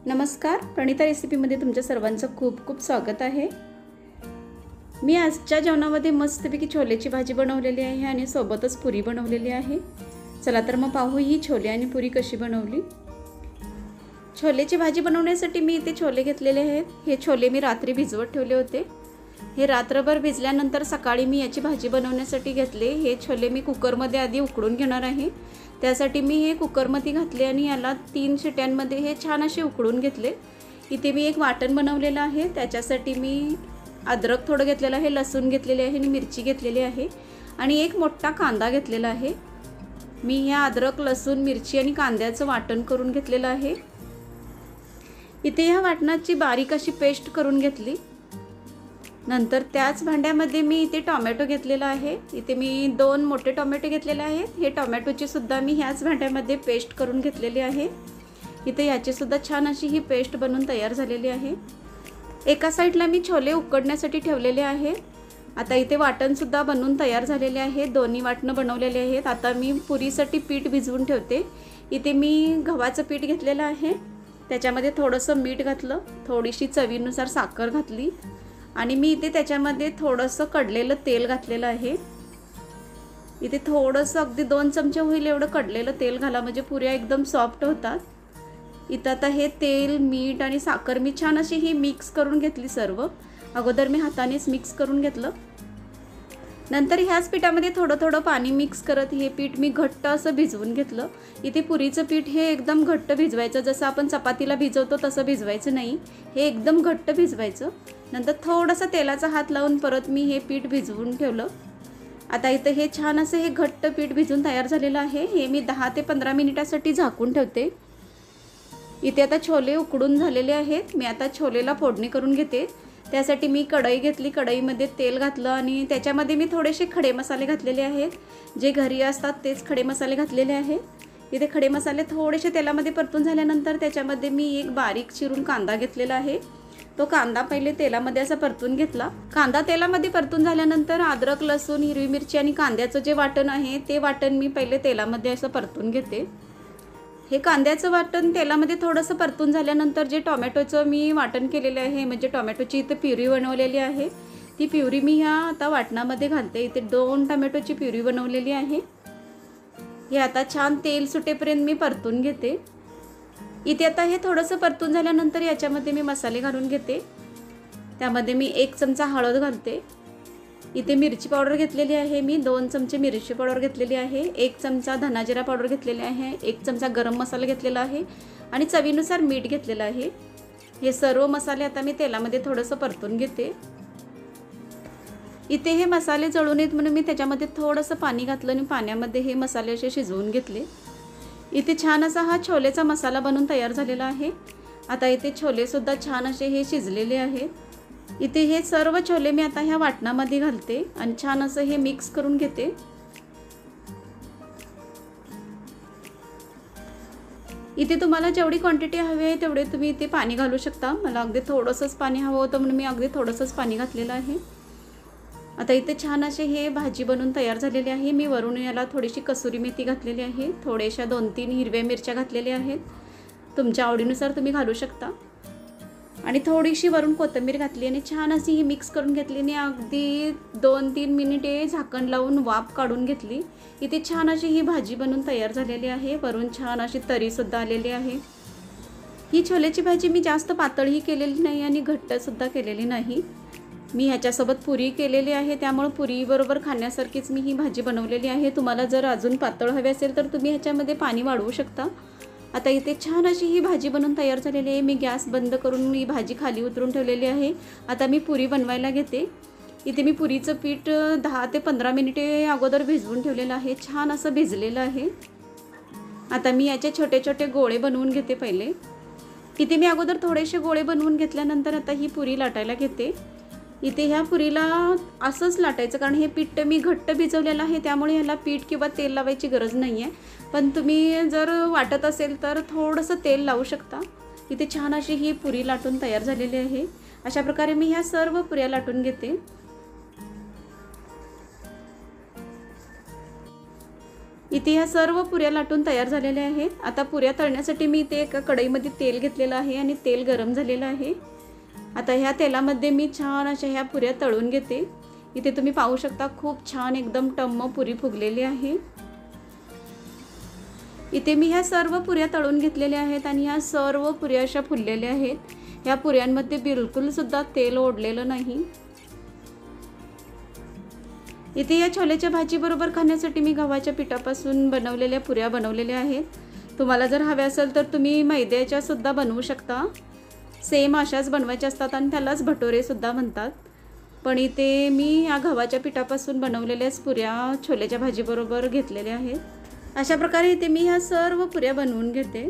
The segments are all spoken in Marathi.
नमस्कार, प्रणिता रेसिपीमध्ये तुमच्या सर्वांचं खूप खूप स्वागत आहे। मी आजच्या जेवणामध्ये मस्तपैकी छोलेची भाजी बनवलेली आहे आणि सोबतच पुरी बनवलेली आहे। चला तर मग पाहू ही छोले आणि पुरी कशी बनवली। छोलेची भाजी बनवण्यासाठी मी इथे छोले घेतलेले आहेत। हे छोले मी रात्री भिजवत ठेवले होते। हे रात्रभर भिजल्यानंतर सकाळी मी याची भाजी बनवण्यासाठी घेतले। हे छोले मी कुकरमध्ये आधी उकडून घेणार आहे। त्यासाठी मी हे कुकरमध्ये घातले आणि याला 3 शिट्यांमध्ये हे छान असे उकडून घेतले। इथे मी एक वाटण बनवलेलं आहे। त्याच्यासाठी मी अद्रक थोडं घेतलेलं आहे, लसूण घेतलेले आहे आणि मिरची घेतलेली आहे आणि एक मोठा कांदा घेतलेला आहे। मी ह्या अद्रक, लसूण, मिरची आणि कांद्याचं वाटण करून घेतलेलं आहे। इथे ह्या वाटणाची बारीक अशी पेस्ट करून घेतली। नंतर त्याच भांड्यामध्ये मी इथे टोमॅटो घेतलेला आहे। इथे मी 2 मोठे टोमॅटो घेतलेले आहेत। हे टोमॅटोची सुद्धा मी ह्याच भांड्यामध्ये पेस्ट करून घेतलेली आहे। इथे याची सुद्धा छान अशी ही पेस्ट बनवून तयार झालेली आहे। एका साइडला मी छोले उकडण्यासाठी ठेवलेले आहे। आता इथे वाटण सुद्धा बनवून तयार झालेले आहे। दोन्ही वाटणं बनवलेले आहेत। आता मी पुरीसाठी पीठ भिजवून ठेवते। इथे मी गव्हाचं पीठ घेतलेलं आहे। त्याच्यामध्ये थोडंसं मीठ घातलं, थोडीशी चवीनुसार साखर घातली आणि मी इथे त्याच्यामध्ये थोडंसं कडलेलं तेल घातलेलं आहे। इथे थोडंसं अगदी 2 चमचे होईल एवढं कडलेलं तेल घाला, म्हणजे पुऱ्या एकदम सॉफ्ट होतात। इथं आता हे तेल, मीठ आणि साखर मी छान अशी ही मिक्स करून घेतली सर्व। अगोदर मी हातानेच मिक्स करून घेतलं। नंतर ह्याच पिठामध्ये थोडं थोडं पाणी मिक्स करत हे पीठ मी घट्ट असं भिजवून घेतलं। इथे पुरीचं पीठ हे एकदम घट्ट भिजवायचं, जसं आपण चपातीला भिजवतो तसं भिजवायचं नाही, हे एकदम घट्ट भिजवायचं। नंतर थोडासा तेलाचा हात लावून परत मी हे पीठ भिजवून ठेवलं। आता इथं हे छान असं हे घट्ट पीठ भिजून तयार झालेलं आहे। हे मी 10 ते 15 मिनिटासाठी झाकून ठेवते। इथे आता छोले उकडून झालेले आहेत। मी आता छोलेला फोडणी करून घेते। त्यासाठी मी कढई घेतली, कढईमध्ये तेल घातलं आणि त्याच्यामध्ये मी थोडेसे खडे मसाले घातलेले आहेत। जे घरी असतात तेच खडे मसाले घातलेले आहेत। इथे खडे मसाले थोडेसे तेलामध्ये परतून झाल्यानंतर त्याच्यामध्ये मी एक बारीक चिरून कांदा घेतलेला आहे। तो कांदा पहिले तेलामध्ये असा परतून घेतला। कांदा तेलामध्ये परतून झाल्यानंतर अद्रक, लसूण, हिरवी मिरची आणि कांद्याचं जे वाटण आहे ते वाटण मी पहिले तेलामध्ये असं परतून घेते। हे कांद्याचं वाटण तेलामध्ये थोडंसं परतून झाल्यानंतर जे टोमॅटोचं मी वाटण केलेलं आहे, म्हणजे टोमॅटोची इथे प्युरी बनवलेली आहे, ती प्युरी मी ह्या आता वाटणामध्ये घालते। इथे 2 टोमॅटोची प्युरी बनवलेली आहे। हे आता छान तेल सुटेपर्यंत मी परतून घेते। इथे आता हे थोडंसं परतून झाल्यानंतर याच्यामध्ये मी मसाले घालून घेते। त्यामध्ये मी 1 चमचा हळद घालते। इथे मिरची पावडर घेतलेली आहे, मी 2 चमचे मिरची पावडर घेतलेली आहे, 1 चमचा धना जिरा पावडर घेतलेली आहे, 1 चमचा गरम मसाला घेतलेला आहे आणि चवीनुसार मीठ घेतलेलं आहे। हे सर्व मसाले आता मी तेलामध्ये थोडंसं परतून घेते। इथे हे मसाले जळून येत म्हणून मी त्याच्यामध्ये थोडंसं पाणी घातलं आणि पाण्यामध्ये हे मसाले असे शिजवून घेतले। इथे छान असा हा छोलेचा मसाला बनवून तयार झालेला आहे। आता इथे छोले सुद्धा छान असे हे शिजलेले आहेत। इथे हे सर्व छोले मी आता ह्या वाटणामध्ये घालते आणि छान असं हे मिक्स करून घेते। इथे तुम्हाला जेवढी क्वांटिटी हवी आहे तेवढे तुम्ही इथे पाणी घालू शकता। मला अगदी थोडंसंच पाणी हवं होतं म्हणून मी अगदी थोडंसंच पाणी घातलेलं आहे। आता इथे छान असे हे भाजी बनवून तयार झालेली आहे। मी वरून याला थोडीशी कसुरी मेथी घातलेली आहे, थोड्याशा 2-3 हिरव्या मिरच्या घातलेल्या आहेत, तुमच्या आवडीनुसार तुम्ही घालू शकता आणि थोडीशी वरून कोथिंबीर घातली आणि छान अशी ही मिक्स करून घेतली आणि अगदी 2-3 मिनिटे झाकण लावून वाफ काढून घेतली। इथे छान अशी ही भाजी बनवून तयार झालेली आहे। वरून छान अशी तरीसुद्धा आलेली आहे। ही छोलेची भाजी मी जास्त पातळही केलेली नाही आणि घट्टसुद्धा केलेली नाही। मी ह्याच्यासोबत पुरी केलेली आहे, त्यामुळे पुरीबरोबर खाण्यासारखीच मी ही भाजी बनवलेली आहे। तुम्हाला जर अजून पातळ हवी असेल तर तुम्ही ह्याच्यामध्ये पाणी वाढवू शकता। आता इथे छान अशी ही भाजी बनवून तयार झालेली आहे। मी गॅस बंद करून ही भाजी खाली उतरून ठेवलेली आहे। आता मी पुरी बनवायला घेते। इथे मी पुरीचं पीठ 10 ते 15 मिनिटे अगोदर भिजवून ठेवलेलं आहे, छान असं भिजलेलं आहे। आता मी याचे छोटे छोटे गोळे बनवून घेते पहिले। इथे मी अगोदर थोडेसे गोळे बनवून घेतल्यानंतर आता ही पुरी लाटायला घेते। इथे ह्या पुरीला असंच लाटायचं, कारण हे पीठ मी घट्ट भिजवलेलं आहे, त्यामुळे ह्याला पीठ किंवा तेल लावायची गरज नाही आहे। पण तुम्ही जर वाटत असेल तर थोडंसं तेल लावू शकता। इथे छान अशी ही पुरी लाटून तयार झालेली आहे। अशा प्रकारे मी ह्या सर्व पुऱ्या लाटून घेते। इथे ह्या सर्व पुऱ्या लाटून तयार झालेल्या आहेत. आता पुऱ्या तळण्यासाठी मी इथे एका कढईमध्ये तेल घेतलेलं आहे आणि तेल गरम झालेलं आहे. आता ह्या तेलामध्ये मी छान अशा ह्या पुऱ्या तळून घेते. इथे तुम्ही पाहू शकता खूप छान एकदम टम्म पुरी फुगलेली आहे. इथे मी ह्या सर्व पुऱ्या तळून घेतलेल्या आहेत आणि ह्या सर्व पुऱ्या अशा फुललेल्या आहेत. ह्या पुऱ्यांमध्ये बिलकुल सुद्धा तेल ओढलेलं नाही. इथे या छोलेच्या भाजीबरोबर खाण्यासाठी मी गव्हाच्या पिठापासून बनवलेल्या पुऱ्या बनवलेल्या आहेत. तुम्हाला जर हव्या असेल तर तुम्ही मैद्याच्या सुद्धा बनवू शकता. सेम अशाच बनवायच्या असतात आणि त्यालाच भटोरे सुद्धा म्हणतात. पण इथे मी या गव्हाच्या पिठापासून बनवलेल्याच पुऱ्या छोलेच्या भाजीबरोबर घेतलेल्या आहेत. अशा प्रकारे इथे मी ह्या सर्व पुऱ्या बनवून घेते.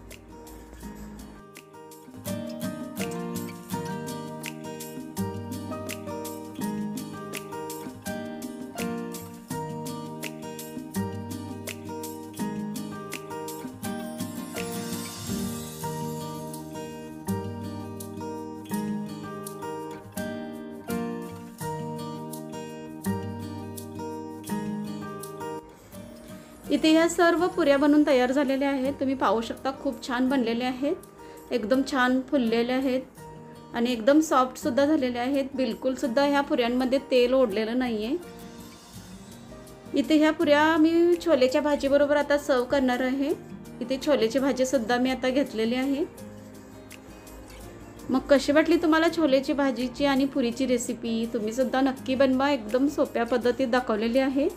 इथे ह्या सर्व पुऱ्या बनवून तयार झालेल्या आहेत. तुम्ही पाहू शकता खूप छान बनलेल्या आहेत. एकदम छान फुललेल्या आहेत आणि एकदम सॉफ्ट सुद्धा झालेल्या आहेत. बिलकुल सुद्धा ह्या पुऱ्यांमध्ये तेल ओढलेलं नाही आहे. इथे ह्या पुऱ्या मी छोलेच्या भाजीबरोबर आता सर्व करणार आहे. इथे छोलेची भाजीसुद्धा मी आता घेतलेली आहे. मग कशी वाटली तुम्हाला छोलेची भाजीची आणि पुरीची रेसिपी? तुम्ही सुद्धा नक्की बनवा. एकदम सोप्या पद्धतीत दाखवलेली आहे.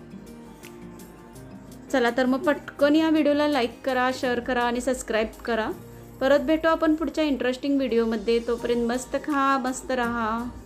चला तर मग पटकन या व्हिडिओला लाईक करा, शेअर करा आणि सबस्क्राईब करा. परत भेटू आपण पुढच्या इंटरेस्टिंग व्हिडिओमध्ये. तोपर्यंत मस्त खा, मस्त रहा.